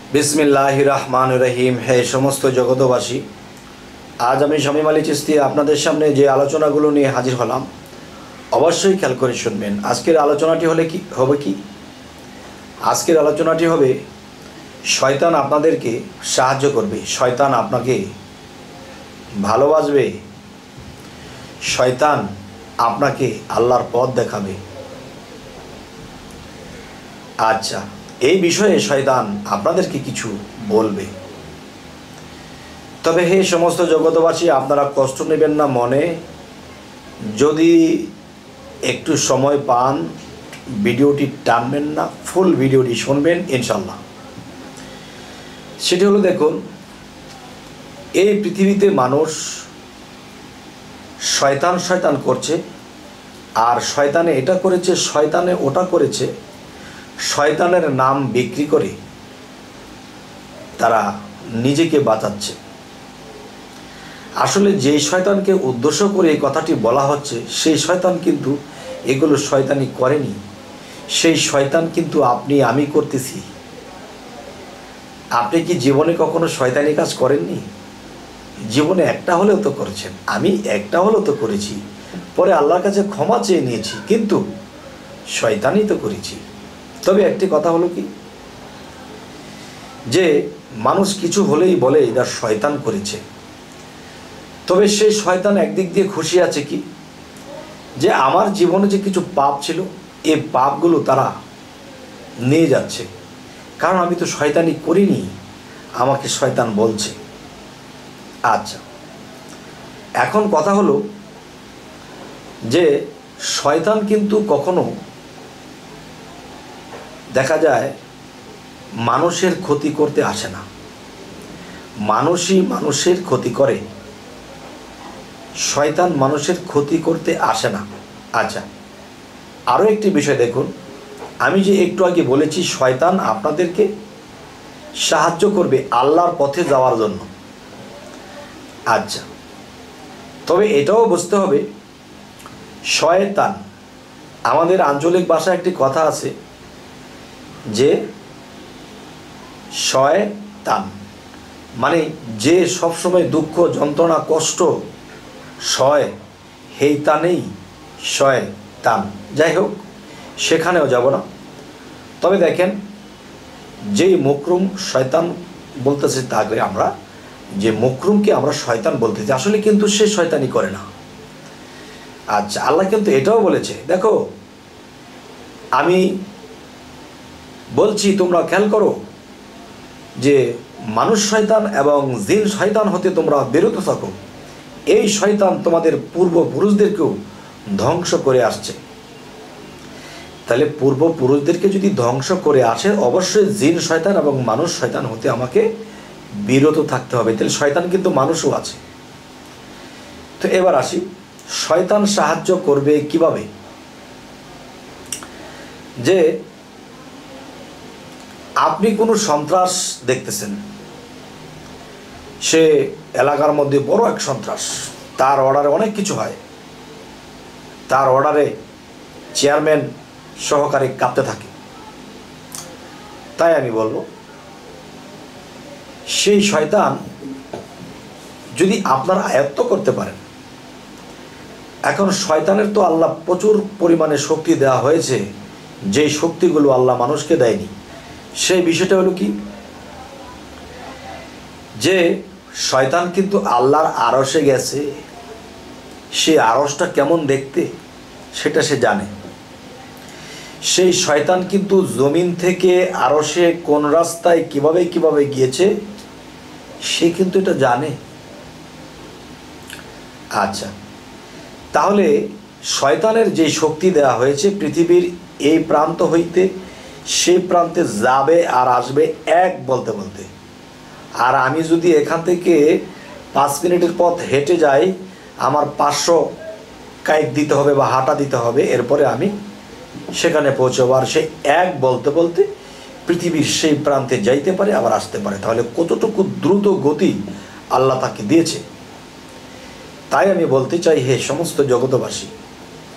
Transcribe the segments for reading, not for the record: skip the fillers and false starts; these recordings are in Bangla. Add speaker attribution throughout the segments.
Speaker 1: बिस्मिल्लाहिर रहमानिर रहीम। हे समस्त जगतबासी, आज आमी शामीम आली चिस्ती आपनादेर सामने जे आलोचनागुलो निये हाजिर हलाम, अवश्यई खेयाल करे शुनबेन। आजकेर आलोचनाटी होबे कि आजकेर आलोचनाटी होबे शयतान आपनादेरके साहाज्य करबे, शयतान आपनाके भालोबासबे, शयतान आपनाके आल्लाहर पथ देखाबे। अच्छा, এই বিষয়ে শয়তান আপনাদেরকে কিছু বলবে। তবে হে সমস্ত জগতবাসী, আপনারা কষ্ট নেবেন না মনে। যদি একটু সময় পান, ভিডিওটি টানবেন না, ফুল ভিডিওটি শুনবেন ইনশাআল্লাহ। সেটি হলো, দেখুন, এই পৃথিবীতে মানুষ শয়তান শয়তান করছে, আর শয়তানে এটা করেছে, শয়তানে ওটা করেছে। শয়তানের নাম বিক্রি করে তারা নিজেকে বাঁচাচ্ছে। আসলে যেই শয়তানকে উদ্দেশ্য করে এই কথাটি বলা হচ্ছে, সেই শয়তান কিন্তু এগুলো শয়তানি করেনি। সেই শয়তান কিন্তু আপনি আমি করতেছি। আপনি কি জীবনে কখনো শয়তানি কাজ করেননি? জীবনে একটা হলেও তো করেছেন, আমি একটা হলেও তো করেছি, পরে আল্লাহর কাছে ক্ষমা চেয়ে নিয়েছি, কিন্তু শয়তানি তো করেছি। তবে একটি কথা হলো কি, যে মানুষ কিছু হলেই বলে এটা শয়তান করেছে। তবে সেই শয়তান একদিক দিয়ে খুশি আছে কি, যে আমার জীবনে যে কিছু পাপ ছিল, এই পাপগুলো তারা নিয়ে যাচ্ছে, কারণ আমি তো শয়তানি করিনি, আমাকে শয়তান বলছে। আচ্ছা, এখন কথা হলো যে শয়তান কিন্তু কখনো দেখা যায় মানুষের ক্ষতি করতে আসে না, মানুষই মানুষের ক্ষতি করে, শয়তান মানুষের ক্ষতি করতে আসে না। আচ্ছা, আরও একটি বিষয় দেখুন, আমি যে একটু আগে বলেছি শয়তান আপনাদেরকে সাহায্য করবে আল্লাহর পথে যাওয়ার জন্য। আচ্ছা, তবে এটাও বুঝতে হবে, শয়তান, আমাদের আঞ্চলিক ভাষায় একটি কথা আছে যে শয়তান মানে যে সবসময় দুঃখ যন্ত্রণা কষ্ট সয়, হেই তানেই শয়তান। যাই হোক, সেখানেও যাব না। তবে দেখেন, যেই মুকরুম শয়তান বলতেছে, তাকে আমরা যে মুকরুমকে আমরা শয়তান বলতেছি, আসলে কিন্তু সে শয়তানি করে না। আচ্ছা, আল্লাহ কিন্তু এটাও বলেছে, দেখো আমি বলছি তোমরা খেয়াল করো যে মানুষ শয়তান এবং জিন শয়তান হতে তোমরা বিরত থাকো। এই শয়তান তোমাদের পূর্বপুরুষদেরকেও ধ্বংস করে আসছে। তাহলে পূর্বপুরুষদেরকে যদি ধ্বংস করে আসে, অবশ্যই জিন শয়তান এবং মানুষ শয়তান হতে আমাকে বিরত থাকতে হবে। তাহলে শয়তান কিন্তু মানুষও আছে। তো এবার আসি, শয়তান সাহায্য করবে কিভাবে? যে আপনি কোনো সন্ত্রাস দেখতেছেন, সে এলাকার মধ্যে বড় এক সন্ত্রাস, তার অর্ডারে অনেক কিছু হয়, তার অর্ডারে চেয়ারম্যান সহকারী কাঁপতে থাকে। তাই আমি বলবো, সেই শয়তান যদি আপনার আয়ত্ত করতে পারেন, এখন শয়তানের তো আল্লাহ প্রচুর পরিমাণে শক্তি দেওয়া হয়েছে, যেই শক্তিগুলো আল্লাহ মানুষকে দেয়নি। সেই বিষয়টা হলো কি, যে শয়তান কিন্তু আল্লাহর আরশে গেছে, সেই আরশটা কেমন দেখতে সেটা সে জানে। সেই শয়তান কিন্তু জমিন থেকে আরশে কোন রাস্তায় কিভাবে কিভাবে গিয়েছে, সে কিন্তু এটা জানে। আচ্ছা, তাহলে শয়তানের যে শক্তি দেওয়া হয়েছে, পৃথিবীর এই প্রান্ত হইতে সেই প্রান্তে যাবে আর আসবে এক বলতে বলতে। আর আমি যদি এখান থেকে 5 মিনিটের পথ হেঁটে যাই, আমার 500 কায়িক দিতে হবে বা হাঁটা দিতে হবে, এরপরে আমি সেখানে পৌঁছাবো। আর সে এক বলতে বলতে পৃথিবীর সেই প্রান্তে যাইতে পারে, আবার আসতে পারে। তাহলে কতটুকু দ্রুত গতি আল্লাহ তাকে দিয়েছে। তাই আমি বলতে চাই, হে সমস্ত জগতবাসী,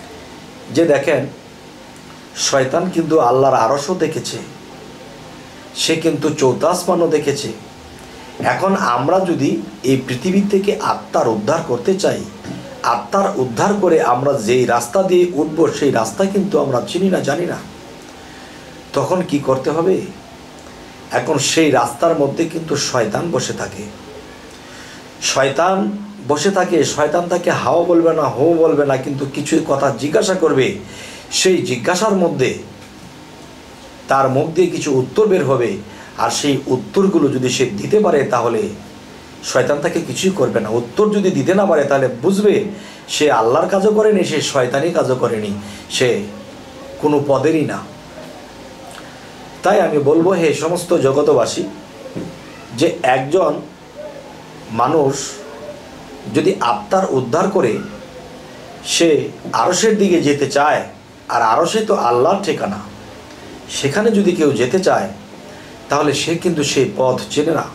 Speaker 1: যে দেখেন, শয়তান কিন্তু আল্লাহর আরশও দেখেছে, সে কিন্তু চৌথা আসমানও দেখেছে। এখন আমরা যদি এই পৃথিবী থেকে আত্মার উদ্ধার করতে চাই, আত্মার উদ্ধার করে আমরা যেই রাস্তা দিয়ে উঠব সেই রাস্তা কিন্তু আমরা চিনি না, জানি না, তখন কি করতে হবে? এখন সেই রাস্তার মধ্যে কিন্তু শয়তান বসে থাকে। শয়তান বসে থাকে, শয়তান তাকে হাও বলবে না, হো বলবে না, কিন্তু কিছু কথা জিজ্ঞাসা করবে। সেই জিজ্ঞাসার মধ্যে তার মুখ দিয়ে কিছু উত্তর বের হবে, আর সেই উত্তরগুলো যদি সে দিতে পারে তাহলে শয়তান তাকে কিছুই করবে না। উত্তর যদি দিতে না পারে তাহলে বুঝবে সে আল্লাহর কাজও করেনি, সে শয়তানি কাজও করেনি, সে কোনো পদেরই না। তাই আমি বলবো, হে সমস্ত জগতবাসী, যে একজন মানুষ যদি আত্মার উদ্ধার করে সে আরশের দিকে যেতে চায়, আর আরশে তো আল্লাহর ঠিকানা, সেখানে যদি কেউ যেতে চায় তাহলে সে কিন্তু সেই পথ চেনে না।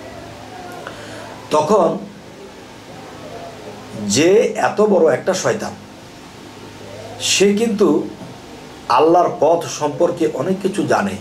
Speaker 1: তখন যে এত বড় একটা শয়তান, সে কিন্তু আল্লাহর পথ সম্পর্কে অনেক কিছু জানে।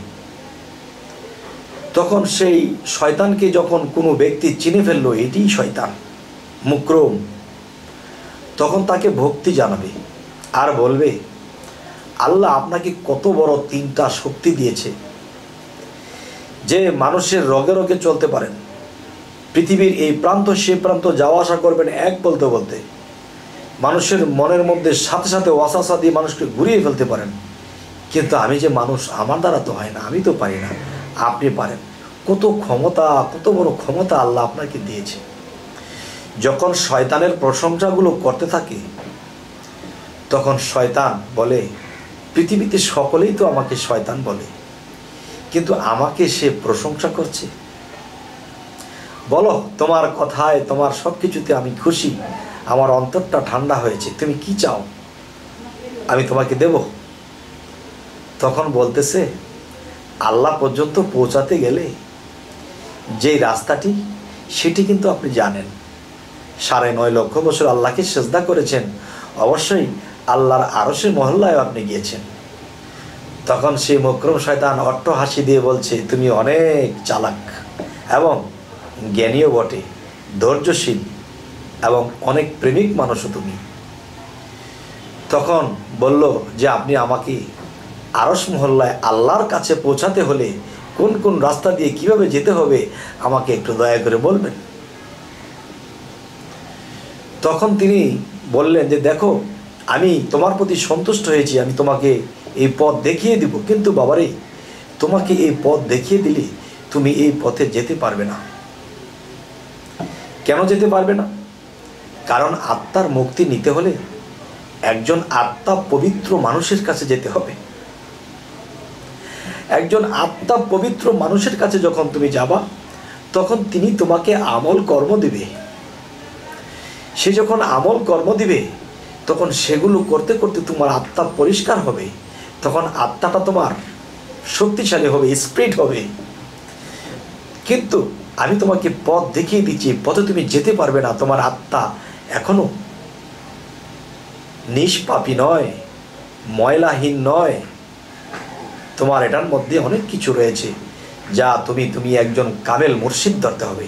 Speaker 1: তখন সেই শয়তানকে যখন কোনো ব্যক্তি চিনে ফেললো এটিই শয়তান, মুকরম, তখন তাকে ভক্তি জানাবে আর বলবে, আল্লাহ আপনাকে কত বড় 3টা শক্তি দিয়েছে যে মানুষের রগে রগে চলতে পারেন, পৃথিবীর এই প্রান্ত সে প্রান্ত যাওয়া আসা করবেন এক বলতে বলতে, মানুষের মনের মধ্যে সাথে সাথে ওয়াসওয়াসা দিয়ে মানুষকে ঘুরিয়ে ফেলতে পারেন। কিন্তু আমি যে মানুষ, আমার দ্বারা তো হয় না, আমি তো পারি না, আপনি পারেন। কত ক্ষমতা, কত বড় ক্ষমতা আল্লাহ আপনাকে দিয়েছে। যখন শয়তানের প্রশংসাগুলো করতে থাকে তখন শয়তান বলে, পৃথিবীতে সকলেই তো আমাকে শয়তান বলে, কিন্তু আমাকে সে প্রশংসা করছে। বলো, তোমার কথায়, তোমার সব কিছুতে আমি খুশি, আমার অন্তরটা ঠান্ডা হয়েছে, তুমি কি চাও আমি তোমাকে দেব। তখন বলতেছে, আল্লাহ পর্যন্ত পৌঁছাতে গেলে যেই রাস্তাটি, সেটি কিন্তু আপনি জানেন। 9.5 লক্ষ বছর আল্লাহকে সেজদা করেছেন, অবশ্যই আল্লাহর আরশে মহল্লায় আপনি গিয়েছেন। তখন সেই মকরম শয়তান অট্ট হাসি দিয়ে বলছে, তুমি অনেক চালাক এবং জ্ঞানীও বটে, ধৈর্যশীল এবং অনেক প্রেমিক মানুষও তুমি। তখন বলল যে আপনি আমাকে আরশ মহল্লায় আল্লাহর কাছে পৌঁছাতে হলে কোন কোন রাস্তা দিয়ে কিভাবে যেতে হবে আমাকে একটু দয়া করে বলবেন। তখন তিনি বললেন যে দেখো, আমি তোমার প্রতি সন্তুষ্ট হয়েছি, আমি তোমাকে এই পথ দেখিয়ে দিব, কিন্তু বাবারে, তোমাকে এই পথ দেখিয়ে দিলে তুমি এই পথে যেতে পারবে না। কেন যেতে পারবে না? কারণ আত্মার মুক্তি নিতে হলে একজন আত্মা পবিত্র মানুষের কাছে যেতে হবে। একজন আত্মা পবিত্র মানুষের কাছে যখন তুমি যাবা, তখন তিনি তোমাকে আমল কর্ম দিবে। সে যখন আমল কর্ম দিবে, তখন সেগুলো করতে করতে তোমার আত্মা পরিষ্কার হবে, তখন আত্মাটা তোমার শক্তিশালী হবে, স্পিরিট হবে। কিন্তু আমি তোমাকে পথ দেখিয়ে দিচ্ছি, পথে তুমি যেতে পারবে না। তোমার আত্মা এখনো নিষ্পাপী নয়, ময়লাহীন নয়, তোমার এটার মধ্যে অনেক কিছু রয়েছে যা তুমি একজন কামেল মুর্শিদ ধরতে হবে।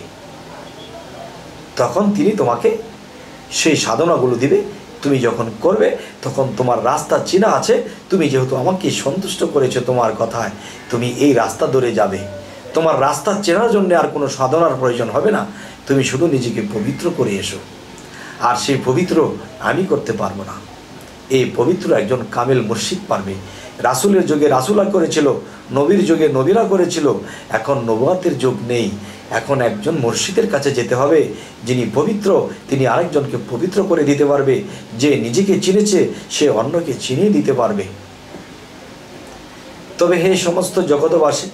Speaker 1: তখন তিনি তোমাকে সেই সাধনাগুলো দিবে। তুমি যখন করবে তখন তোমার রাস্তা চেনা আছে। তুমি যেহেতু আমাকে সন্তুষ্ট করেছো তোমার কথায়, তুমি এই রাস্তা ধরে যাবে। তোমার রাস্তা চেনার জন্য আর কোনো সাধনার প্রয়োজন হবে না। তুমি শুধু নিজেকে পবিত্র করে এসো। আর সেই পবিত্র আমি করতে পারবো না, এই পবিত্র একজন কামেল মুর্শিদ পারবে। রাসূলের যুগে রাসূলরা করেছিল, নবীর যুগে নবীরা করেছিল। এখন নবুয়তের যুগ নেই, এখন একজন মুর্শিদের কাছে যেতে হবে যিনি পবিত্র। তিনি আরেকজনকে পবিত্র করে দিতে পারবে। যে নিজেকে চিনেছে সে অন্যকে চিনিয়ে দিতে পারবে। তবে হে সমস্ত জগতবাসী,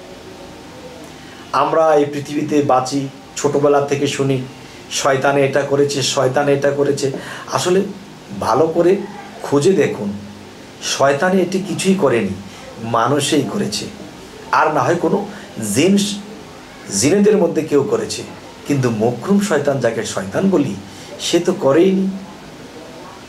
Speaker 1: আমরা এই পৃথিবীতে বাঁচি, ছোটবেলা থেকে শুনি শয়তানে এটা করেছে, শয়তানে এটা করেছে। আসলে ভালো করে খুঁজে দেখুন, শয়তানে এটি কিছুই করেনি, মানুষই করেছে। আর না হয় কোনো জিনেদের মধ্যে কেউ করেছে, কিন্তু মকরুম শয়তান, যাকে শয়তান বলি, সে তো করেইনি।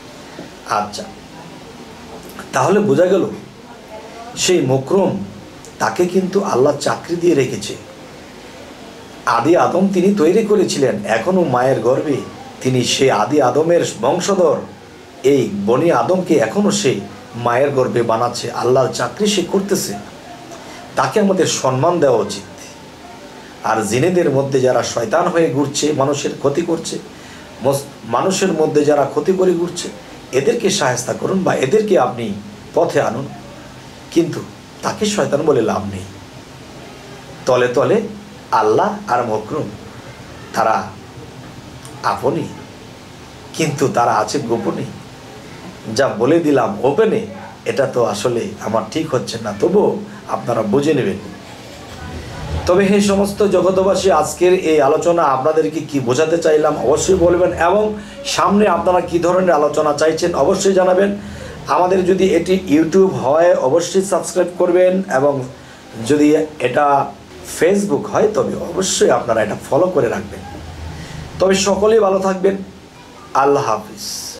Speaker 1: আচ্ছা, তাহলে বোঝা গেল সেই মকরুম তাকে কিন্তু আল্লাহ চাকরি দিয়ে রেখেছে। আদি আদম তিনি তৈরি করেছিলেন, এখনও মায়ের গর্ভে তিনি সে আদি আদমের বংশধর। এই বনি আদমকে এখনও সে মায়ের গর্ভে বানাচ্ছে, আল্লাহর চাকরি সে করতেছে। তাকে আমাদের সম্মান দেওয়া উচিত। আর জিনেদের মধ্যে যারা শয়তান হয়ে ঘুরছে, মানুষের ক্ষতি করছে, মানুষের মধ্যে যারা ক্ষতি করে ঘুরছে, এদেরকে সাহায্য করুন বা এদেরকে আপনি পথে আনুন, কিন্তু তাকে শয়তান বলে লাভ নেই। তলে তলে আল্লাহ আর মকরুম তারা আপনি, কিন্তু তারা আছে গোপনে। যা বলে দিলাম ওপেনে, এটা তো আসলে আমার ঠিক হচ্ছে না, তবুও আপনারা বুঝে নেবেন। তবে হে সমস্ত জগতবাসী, আজকের এই আলোচনা আপনাদেরকে কি বোঝাতে চাইলাম অবশ্যই বলবেন, এবং সামনে আপনারা কি ধরনের আলোচনা চাইছেন অবশ্যই জানাবেন। আমাদের যদি এটি ইউটিউব হয় অবশ্যই সাবস্ক্রাইব করবেন, এবং যদি এটা ফেসবুক হয় তবে অবশ্যই আপনারা এটা ফলো করে রাখবেন। তবে সকলেই ভালো থাকবেন। আল্লাহ হাফিজ।